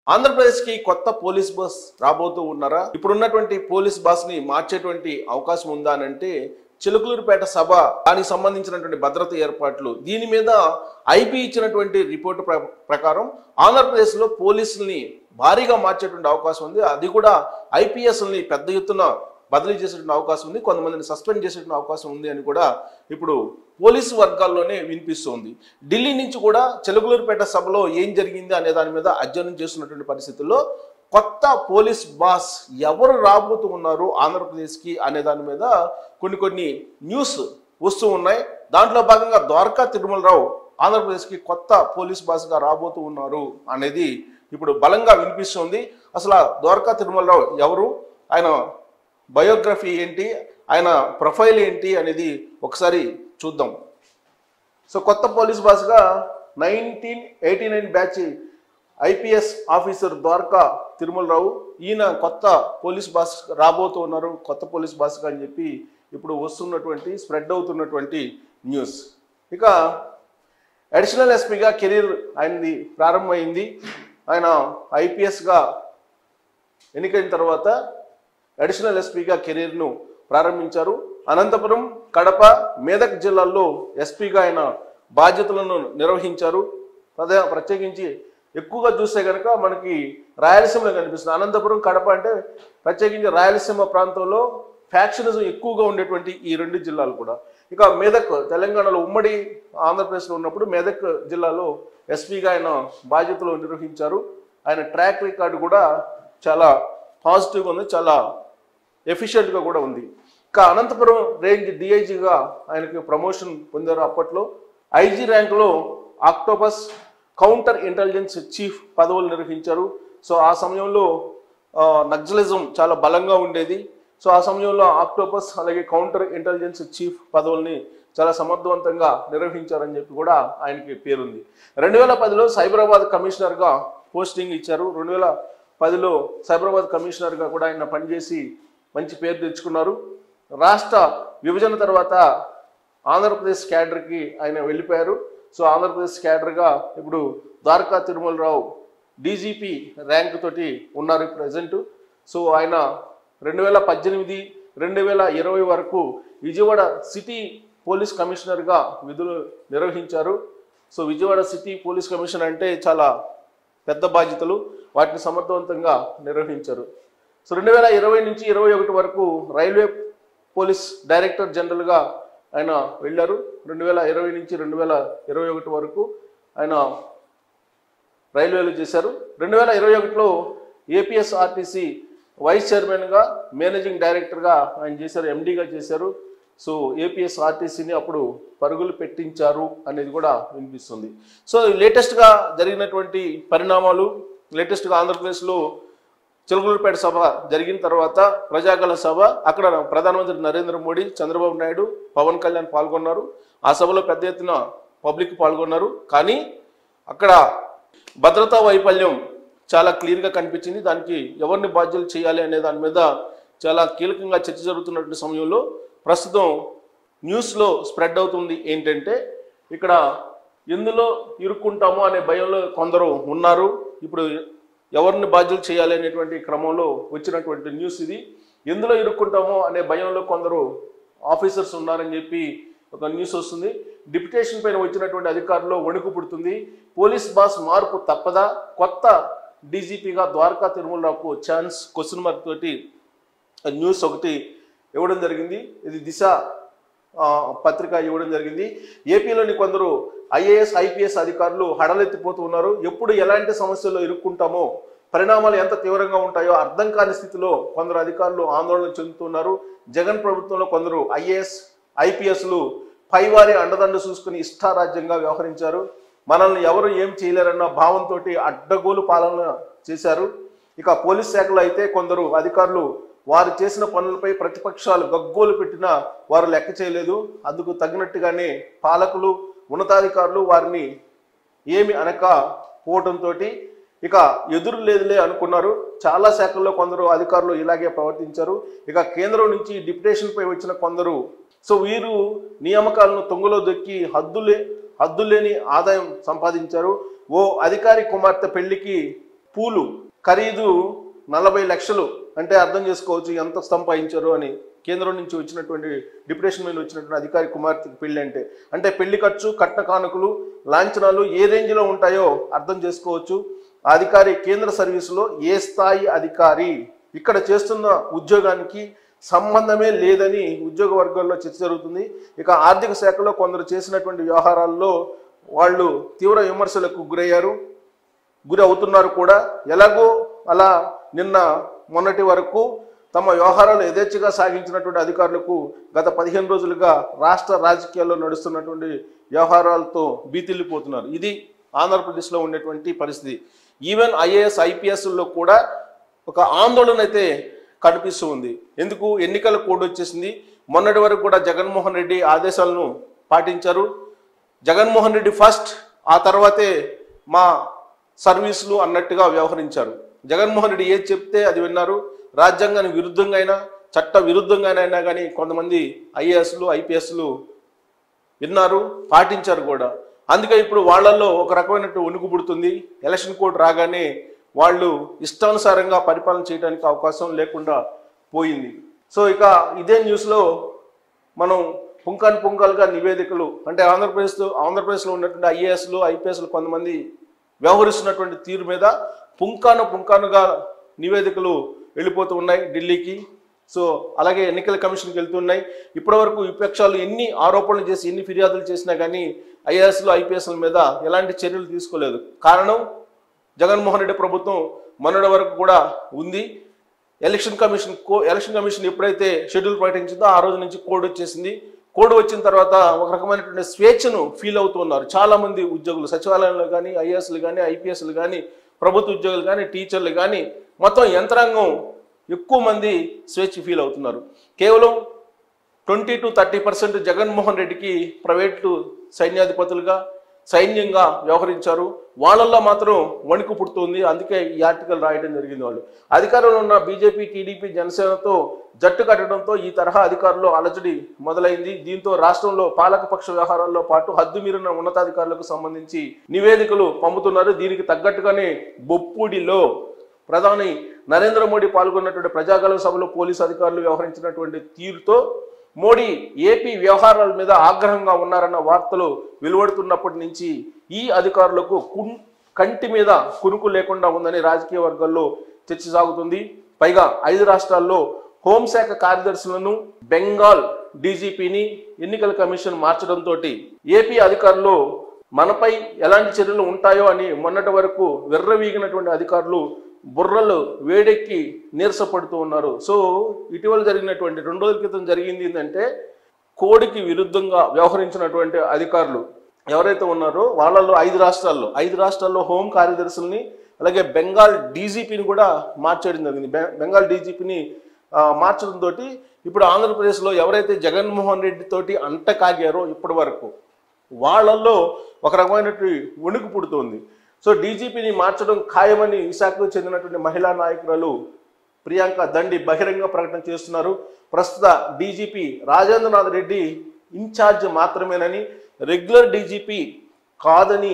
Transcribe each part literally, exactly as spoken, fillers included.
ఆంధ్రప్రదేశ్ కి కొత్త police bus రాబోతూ ఉన్నారా? ఇప్పుడున్నటువంటి పోలీస్ బస్ ని మార్చేటువంటి అవకాశం ఉందా అని అంటే చిలుకలూరుపేట సభ దానికి సంబంధించినటువంటి భద్రత ఏర్పాట్లు దీని మీద ఐపీ ఇచ్చినటువంటి రిపోర్టు ప్రకారం ఆంధ్రప్రదేశ్ లో పోలీసుల్ని భారీగా మార్చేటువంటి అవకాశం ఉంది. అది కూడా ఐపీఎస్ని పెద్ద ఎత్తున బదిలీ చేసేటువంటి అవకాశం ఉంది, కొంతమందిని సస్పెండ్ చేసేటువంటి అవకాశం ఉంది అని కూడా ఇప్పుడు పోలీసు వర్గాల్లోనే వినిపిస్తోంది. ఢిల్లీ నుంచి కూడా చిలుకలూరుపేట సభలో ఏం జరిగింది అనే దాని మీద అధ్యయనం చేస్తున్నటువంటి పరిస్థితుల్లో కొత్త పోలీస్ బాస్ ఎవరు రాబోతూ ఉన్నారు ఆంధ్రప్రదేశ్కి అనే దాని మీద కొన్ని కొన్ని న్యూస్ వస్తూ ఉన్నాయి. దాంట్లో భాగంగా ద్వారకా తిరుమలరావు ఆంధ్రప్రదేశ్కి కొత్త పోలీస్ బాస్గా రాబోతూ ఉన్నారు అనేది ఇప్పుడు బలంగా వినిపిస్తుంది. అసలు ద్వారకా తిరుమలరావు ఎవరు, ఆయన బయోగ్రఫీ ఏంటి, ఆయన ప్రొఫైల్ ఏంటి అనేది ఒకసారి చూద్దాం. సో కొత్త పోలీస్ బాస్గా nineteen eighty nine batch IPS officer Dwaraka Tirumala Rao, ఈయన కొత్త పోలీస్ బాస్ రాబోతూ ఉన్నారు, కొత్త పోలీస్ బాస్గా అని చెప్పి ఇప్పుడు వస్తున్నటువంటి స్ప్రెడ్ అవుతున్నటువంటి న్యూస్. ఇక అడిషనల్ ఎస్పీగా కెరీర్ ఆయనది ప్రారంభమైంది. ఆయన ఐపీఎస్గా ఎన్నికైన తర్వాత అడిషనల్ ఎస్పీగా కెరీర్ను ప్రారంభించారు. అనంతపురం, కడప, మేదక్ జిల్లాల్లో ఎస్పీగా ఆయన బాధ్యతలను నిర్వహించారు. ప్రదే ప్రత్యేకించి ఎక్కువగా చూస్తే కనుక మనకి రాయలసీమలో కనిపిస్తుంది. అనంతపురం, కడప అంటే ప్రత్యేకించి రాయలసీమ ప్రాంతంలో ఫ్యాక్షనిజం ఎక్కువగా ఉండేటువంటి ఈ రెండు జిల్లాలు కూడా. ఇక మేదక్ తెలంగాణలో ఉమ్మడి ఆంధ్రప్రదేశ్లో ఉన్నప్పుడు మేదక్ జిల్లాలో ఎస్పీగా ఆయన బాధ్యతలు నిర్వహించారు. ఆయన ట్రాక్ రికార్డు కూడా చాలా పాజిటివ్గా ఉంది, చాలా ఎఫిషియెంట్గా కూడా ఉంది. ఇక అనంతపురం రేంజ్ డిఐజీగా ఆయనకి ప్రమోషన్ పొందారు. అప్పట్లో ఐజీ ర్యాంకులో ఆక్టోపస్ కౌంటర్ ఇంటెలిజెన్స్ చీఫ్ పదవులు నిర్వహించారు. సో ఆ సమయంలో నక్సలిజం చాలా బలంగా ఉండేది. సో ఆ సమయంలో ఆక్టోపస్ అలాగే కౌంటర్ ఇంటెలిజెన్స్ చీఫ్ పదవుల్ని చాలా సమర్థవంతంగా నిర్వహించారని చెప్పి కూడా ఆయనకి పేరుంది. రెండు వేల పదిలో సైబరాబాద్ కమిషనర్గా పోస్టింగ్ ఇచ్చారు. రెండు వేల పదిలో సైబరాబాద్ కమిషనర్గా కూడా ఆయన పనిచేసి మంచి పేరు తెచ్చుకున్నారు. రాష్ట్ర విభజన తర్వాత ఆంధ్రప్రదేశ్ క్యాడర్కి ఆయన వెళ్ళిపోయారు. సో ఆంధ్రప్రదేశ్ క్యాడర్గా ఇప్పుడు ద్వారకా తిరుమలరావు డీజీపీ ర్యాంక్ తోటి ఉన్నారు ప్రజెంట్. సో ఆయన రెండు వేల పద్దెనిమిది రెండు వేల ఇరవై వరకు విజయవాడ సిటీ పోలీస్ కమిషనర్గా విధులు నిర్వహించారు. So Vijayawada city police commissioner అంటే చాలా పెద్ద బాధ్యతలు, వాటిని సమర్థవంతంగా నిర్వహించారు. సో రెండు వేల ఇరవై నుంచి ఇరవై ఒకటి వరకు రైల్వే పోలీస్ డైరెక్టర్ జనరల్గా ఆయన వెళ్ళారు. రెండు వేల ఇరవై నుంచి రెండు వేల ఇరవై ఒకటి వరకు ఆయన రైల్వేలు చేశారు. రెండు వేల ఇరవై ఒకటిలో ఏపీఎస్ఆర్టీసీ వైస్ చైర్మన్గా మేనేజింగ్ డైరెక్టర్గా ఆయన చేశారు, ఎండీగా చేశారు. సో ఏపీఎస్ఆర్టీసీని అప్పుడు పరుగులు పెట్టించారు అనేది కూడా వినిపిస్తుంది. సో లేటెస్ట్గా జరిగినటువంటి పరిణామాలు, లేటెస్ట్గా ఆంధ్రప్రదేశ్లో చిలుకలూరుపేట సభ జరిగిన తర్వాత ప్రజాగళ సభ, అక్కడ ప్రధానమంత్రి నరేంద్ర మోడీ, చంద్రబాబు నాయుడు, పవన్ కళ్యాణ్ పాల్గొన్నారు. ఆ సభలో పెద్ద ఎత్తున పబ్లిక్ పాల్గొన్నారు. కానీ అక్కడ భద్రతా వైఫల్యం చాలా క్లియర్గా కనిపించింది. దానికి ఎవరిని బాధ్యులు చేయాలి అనే దాని మీద చాలా కీలకంగా చర్చ జరుగుతున్నటువంటి సమయంలో ప్రస్తుతం న్యూస్లో స్ప్రెడ్ అవుతుంది ఏంటంటే ఇక్కడ ఎందులో ఇరుక్కుంటామో అనే భయంలో కొందరు ఉన్నారు. ఇప్పుడు ఎవరిని బాధ్యులు చేయాలి అనేటువంటి క్రమంలో వచ్చినటువంటి న్యూస్ ఇది. ఎందులో ఇరుక్కుంటామో అనే భయంలో కొందరు ఆఫీసర్స్ ఉన్నారని చెప్పి ఒక న్యూస్ వస్తుంది. డిప్యుటేషన్ పైన వచ్చినటువంటి అధికారుల్లో వణుకు పుడుతుంది. పోలీస్ బాస్ మార్పు తప్పదా? కొత్త డీజీపీగా ద్వారకా తిరుమలరావుకు ఛాన్స్ క్వశ్చన్ మార్క్ తోటి న్యూస్ ఒకటి ఇవ్వడం జరిగింది. ఇది దిశ పత్రిక ఇవ్వడం జరిగింది. ఏపీలోని కొందరు ఐఏఎస్ ఐపీఎస్ అధికారులు హడలెత్తిపోతూ ఉన్నారు. ఎప్పుడు ఎలాంటి సమస్యల్లో ఇరుక్కుంటామో, పరిణామాలు ఎంత తీవ్రంగా ఉంటాయో అర్థం కాని స్థితిలో కొందరు అధికారులు ఆందోళన చెందుతున్నారు. జగన్ ప్రభుత్వంలో కొందరు ఐఏఎస్ ఐపీఎస్లు పైవారి అండదండ చూసుకుని ఇష్టారాజ్యంగా వ్యవహరించారు. మనల్ని ఎవరు ఏం చేయలేరన్న భావంతో అడ్డగోలు పాలన చేశారు. ఇక పోలీస్ శాఖలో అయితే కొందరు అధికారులు వారు చేసిన పనులపై ప్రతిపక్షాలు గగ్గోలు పెట్టినా వారు లెక్క చేయలేదు. అందుకు తగినట్టుగానే పాలకులు, ఉన్నతాధికారులు వారిని ఏమి అనక పోవడంతో ఇక ఎదురు లేదులే అనుకున్నారు. చాలా శాఖల్లో కొందరు అధికారులు ఇలాగే ప్రవర్తించారు. ఇక కేంద్రం నుంచి డిప్యుటేషన్పై వచ్చిన కొందరు సో వీరు నియామకాలను తొంగలో దొక్కి హద్దులే హద్దులేని ఆదాయం సంపాదించారు. ఓ అధికారి కుమార్తె పెళ్లికి పూలు ఖరీదు నలభై లక్షలు అంటే అర్థం చేసుకోవచ్చు ఎంత సంపాదించారు అని. కేంద్రం నుంచి వచ్చినటువంటి డిప్యూటేషన్ మీద వచ్చినటువంటి అధికారి కుమార్తెకి పెళ్లి అంటే అంటే పెళ్లి ఖర్చు, కట్న కానుకలు, లాంఛనాలు ఏ రేంజ్లో ఉంటాయో అర్థం చేసుకోవచ్చు. ఆ అధికారి కేంద్ర సర్వీసులో ఏ స్థాయి అధికారి, ఇక్కడ చేస్తున్న ఉద్యోగానికి సంబంధమే లేదని ఉద్యోగ వర్గాల్లో చర్చ జరుగుతుంది. ఇక ఆర్థిక శాఖలో కొందరు చేసినటువంటి వ్యవహారాల్లో వాళ్ళు తీవ్ర విమర్శలకు గురయ్యారు, గురి అవుతున్నారు కూడా. ఎలాగో అలా నిన్న మొన్నటి వరకు తమ వ్యవహారాలు యథేచ్ఛగా సాగించినటువంటి అధికారులకు గత పదిహేను రోజులుగా రాష్ట్ర రాజకీయాల్లో నడుస్తున్నటువంటి వ్యవహారాలతో బీతిల్లిపోతున్నారు. ఇది ఆంధ్రప్రదేశ్లో ఉండేటువంటి పరిస్థితి. ఈవెన్ ఐఏఎస్ ఐపీఎస్లో కూడా ఒక ఆందోళన అయితే కనిపిస్తూ ఉంది. ఎందుకు? ఎన్నికల కోడ్ వచ్చేసింది. మొన్నటి వరకు కూడా జగన్మోహన్ రెడ్డి ఆదేశాలను పాటించారు. జగన్మోహన్ రెడ్డి ఫస్ట్, ఆ తర్వాతే మా సర్వీసులు అన్నట్టుగా వ్యవహరించారు. జగన్మోహన్ రెడ్డి ఏది చెప్తే అది విన్నారు. రాజ్యాంగానికి విరుద్ధంగా అయినా చట్ట విరుద్ధంగా అయినా కానీ కొంతమంది ఐఏఎస్లు ఐపీఎస్లు విన్నారు, పాటించారు కూడా. అందుకే ఇప్పుడు వాళ్ళల్లో ఒక రకమైనటువంటి వణుకు పుడుతుంది. ఎలక్షన్ కోడ్ రాగానే వాళ్ళు ఇష్టానుసారంగా పరిపాలన చేయడానికి అవకాశం లేకుండా పోయింది. సో ఇక ఇదే న్యూస్లో మనం పుంకాను పుంకాలుగా నివేదికలు అంటే ఆంధ్రప్రదేశ్లో ఆంధ్రప్రదేశ్లో ఉన్నటువంటి ఐఏఎస్లు ఐపీఎస్లు కొంతమంది వ్యవహరిస్తున్నటువంటి తీరు మీద పుంకాను పుంకానుగా నివేదికలు వెళ్ళిపోతూ ఉన్నాయి ఢిల్లీకి. సో అలాగే ఎన్నికల కమిషన్కి వెళ్తున్నాయి. ఇప్పటివరకు విపక్షాలు ఎన్ని ఆరోపణలు చేసి ఎన్ని ఫిర్యాదులు చేసినా కానీ ఐఏఎస్లు ఐపీఎస్ల మీద ఎలాంటి చర్యలు తీసుకోలేదు. కారణం జగన్మోహన్ రెడ్డి ప్రభుత్వం మొన్నటి వరకు కూడా ఉంది. ఎలక్షన్ కమిషన్ కో ఎలక్షన్ కమిషన్ ఎప్పుడైతే షెడ్యూల్ ప్రకటించిందో ఆ రోజు నుంచి కోడ్ వచ్చేసింది. కోడ్ వచ్చిన తర్వాత ఒక రకమైనటువంటి స్వేచ్ఛను ఫీల్ అవుతూ ఉన్నారు చాలామంది ఉద్యోగులు. సచివాలయంలో కానీ ఐఏఎస్లు కానీ ఐపీఎస్లు కానీ ప్రభుత్వ ఉద్యోగులు కానీ టీచర్లు కానీ మొత్తం యంత్రాంగం ఎక్కువ మంది స్వేచ్ఛ ఫీల్ అవుతున్నారు. కేవలం twenty to thirty percent Jaganmohan రెడ్డికి ప్రైవేటు సైన్యాధిపతులుగా సైన్యంగా వ్యవహరించారు. వాళ్ళల్లో మాత్రం వణుకు పుడుతుంది. అందుకే ఈ ఆర్టికల్ రాయడం జరిగింది. వాళ్ళు అధికారంలో ఉన్న బీజేపీ, టీడీపీ, జనసేనతో జట్టు కట్టడంతో ఈ తరహా అధికారులు అలజడి మొదలైంది. దీంతో రాష్ట్రంలో పాలకపక్ష వ్యవహారాల్లో పాటు హద్దు మీరిన ఉన్నతాధికారులకు సంబంధించి నివేదికలు పంపుతున్నారు. దీనికి తగ్గట్టుగానే బొప్పుడిలో ప్రధాని నరేంద్ర మోడీ పాల్గొన్నటువంటి ప్రజాగళం సభలో పోలీసు అధికారులు వ్యవహరించినటువంటి తీరుతో మోడీ ఏపీ వ్యవహారాల మీద ఆగ్రహంగా ఉన్నారన్న వార్తలు వెలువడుతున్నప్పటి నుంచి ఈ అధికారులకు కంటి మీద కునుకు లేకుండా ఉందని రాజకీయ వర్గాల్లో చర్చ సాగుతుంది. పైగా ఐదు రాష్ట్రాల్లో హోంశాఖ కార్యదర్శులను బెంగాల్ డీజీపీని ఎన్నికల కమిషన్ మార్చడంతో ఏపీ అధికారులు మనపై ఎలాంటి చర్యలు ఉంటాయో అని మొన్నటి వరకు విర్రవీగినటువంటి అధికారులు బుర్రలు వేడెక్కి నీరసపడుతూ ఉన్నారు. సో ఇటీవల జరిగినటువంటి రెండు రోజుల క్రితం జరిగింది ఏంటంటే కోడ్కి విరుద్ధంగా వ్యవహరించినటువంటి అధికారులు ఎవరైతే ఉన్నారో వాళ్ళలో ఐదు రాష్ట్రాల్లో ఐదు రాష్ట్రాల్లో హోం కార్యదర్శుల్ని అలాగే బెంగాల్ డీజీపీని కూడా మార్చడం జరిగింది. బెంగాల్ డీజీపీని మార్చడంతో ఇప్పుడు ఆంధ్రప్రదేశ్లో ఎవరైతే జగన్మోహన్ రెడ్డి తోటి అంట కాగారో ఇప్పటి వరకు వాళ్ళల్లో ఒక రకమైనటువంటి వణుకు పుడుతుంది. సో డీజీపీని మార్చడం ఖాయమని విశాఖకు చెందినటువంటి మహిళా నాయకురాలు ప్రియాంక దండి బహిరంగ ప్రకటన చేస్తున్నారు. ప్రస్తుత డీజీపీ రాజేంద్రనాథ్ రెడ్డి ఇన్ఛార్జ్ మాత్రమేనని, రెగ్యులర్ డీజీపీ కాదని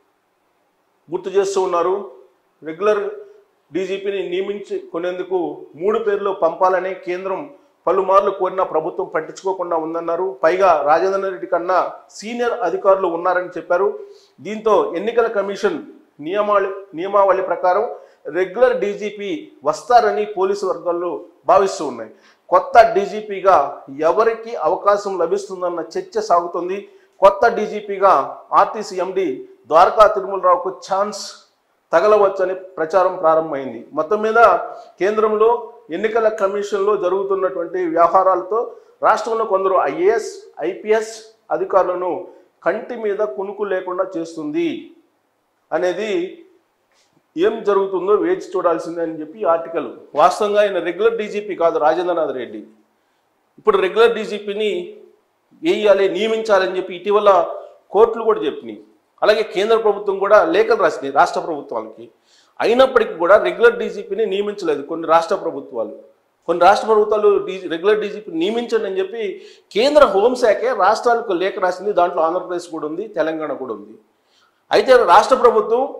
గుర్తు చేస్తూ ఉన్నారు. రెగ్యులర్ డీజీపీని నియమించుకునేందుకు మూడు పేర్లు పంపాలని కేంద్రం పలుమార్లు కోరిన ప్రభుత్వం పట్టించుకోకుండా ఉందన్నారు. పైగా రాజేంద్ర రెడ్డి కన్నా సీనియర్ అధికారులు ఉన్నారని చెప్పారు. దీంతో ఎన్నికల కమిషన్ నియమావళి నియమావళి ప్రకారం రెగ్యులర్ డీజీపీ వస్తారని పోలీసు వర్గాలు భావిస్తూ ఉన్నాయి. కొత్త డీజీపీగా ఎవరికి అవకాశం లభిస్తుందన్న చర్చ సాగుతుంది. కొత్త డీజీపీగా ఆర్టీసీ ఎండీ ద్వారకా తిరుమలరావుకు ఛాన్స్ తగలవచ్చని ప్రచారం ప్రారంభమైంది. మొత్తం మీద కేంద్రంలో ఎన్నికల కమిషన్లో జరుగుతున్నటువంటి వ్యవహారాలతో రాష్ట్రంలో కొందరు ఐఏఎస్ ఐపీఎస్ అధికారులను కంటి మీద కునుకు లేకుండా చేస్తుంది అనేది ఏం జరుగుతుందో వేచి చూడాల్సిందే అని చెప్పి ఆర్టికల్. వాస్తవంగా ఆయన రెగ్యులర్ డీజీపీ కాదు రాజేంద్రనాథ్ రెడ్డి. ఇప్పుడు రెగ్యులర్ డీజీపీని వేయాలి నియమించాలని చెప్పి ఇటీవల కోర్టులు కూడా చెప్పినాయి. అలాగే కేంద్ర ప్రభుత్వం కూడా లేఖలు రాసింది రాష్ట్ర ప్రభుత్వాలకి. అయినప్పటికీ కూడా రెగ్యులర్ డీజీపీని నియమించలేదు కొన్ని రాష్ట్ర ప్రభుత్వాలు. కొన్ని రాష్ట్ర ప్రభుత్వాలు డీజీ రెగ్యులర్ డీజీపీ నియమించండి అని చెప్పి కేంద్ర హోంశాఖే రాష్ట్రాలకు లేఖ రాసింది. దాంట్లో ఆంధ్రప్రదేశ్ కూడా ఉంది, తెలంగాణ కూడా ఉంది. అయితే రాష్ట్ర ప్రభుత్వం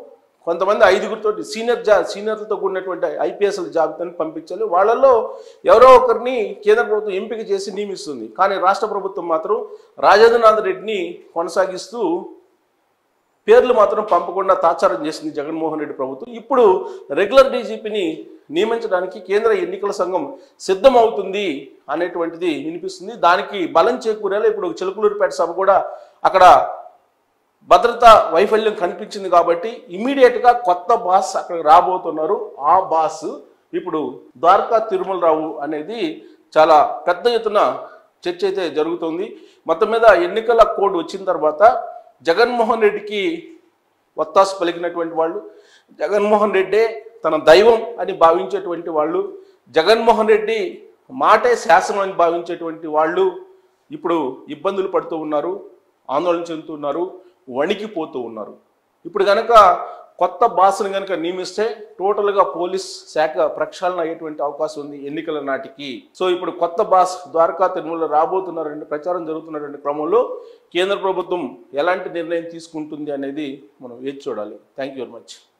కొంతమంది ఐదుగురితో సీనియర్ జా సీనియర్లతో కూడినటువంటి ఐపీఎస్ల జాబితాను పంపించాలి. వాళ్ళల్లో ఎవరో ఒకరిని కేంద్ర ప్రభుత్వం ఎంపిక చేసి నియమిస్తుంది. కానీ రాష్ట్ర ప్రభుత్వం మాత్రం రాజేంద్రనాథ్ రెడ్డిని కొనసాగిస్తూ పేర్లు మాత్రం పంపకుండా తాత్సారం చేసింది జగన్మోహన్ రెడ్డి ప్రభుత్వం. ఇప్పుడు రెగ్యులర్ డీజీపీని నియమించడానికి కేంద్ర ఎన్నికల సంఘం సిద్ధమవుతుంది అనేటువంటిది వినిపిస్తుంది. దానికి బలం చేకూరేలా ఇప్పుడు చిలకలూరిపేట సభ కూడా అక్కడ భద్రతా వైఫల్యం కనిపించింది కాబట్టి ఇమ్మీడియట్గా కొత్త బాస్ అక్కడ రాబోతున్నారు. ఆ బాస్ ఇప్పుడు ద్వారకా తిరుమలరావు అనేది చాలా పెద్ద ఎత్తున చర్చ అయితే జరుగుతుంది. మొత్తం మీద ఎన్నికల కోడ్ వచ్చిన తర్వాత జగన్మోహన్ రెడ్డికి ఒత్తాసు పలికినటువంటి వాళ్ళు, జగన్మోహన్ రెడ్డే తన దైవం అని భావించేటువంటి వాళ్ళు, జగన్మోహన్ రెడ్డి మాటే శాసనం అని భావించేటువంటి వాళ్ళు ఇప్పుడు ఇబ్బందులు పడుతూ ఉన్నారు, ఆందోళన చెందుతున్నారు, వణికిపోతూ ఉన్నారు. ఇప్పుడు కనుక కొత్త బాస్ని కనుక నియమిస్తే టోటల్గా పోలీస్ శాఖ ప్రక్షాళన అయ్యేటువంటి అవకాశం ఉంది ఎన్నికల నాటికి. సో ఇప్పుడు కొత్త బాస్ ద్వారకా తిరుమల రాబోతున్నారంటే ప్రచారం జరుగుతున్నటువంటి క్రమంలో కేంద్ర ప్రభుత్వం ఎలాంటి నిర్ణయం తీసుకుంటుంది అనేది మనం వేచి చూడాలి. Thank you very much.